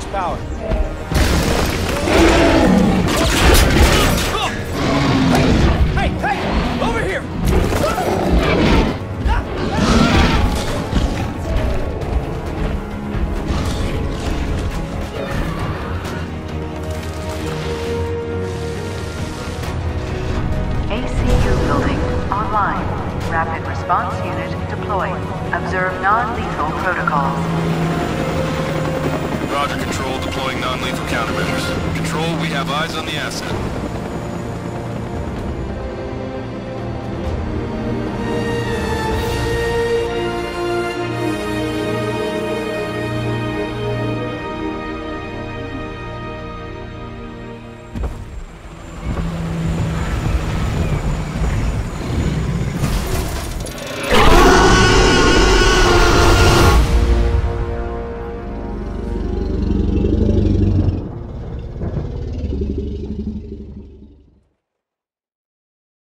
power. Hey, hey! Over here! ACU building online. Rapid response unit deployed. Observe non-lethal protocols. Roger, Control. Deploying non-lethal countermeasures. Control, we have eyes on the asset.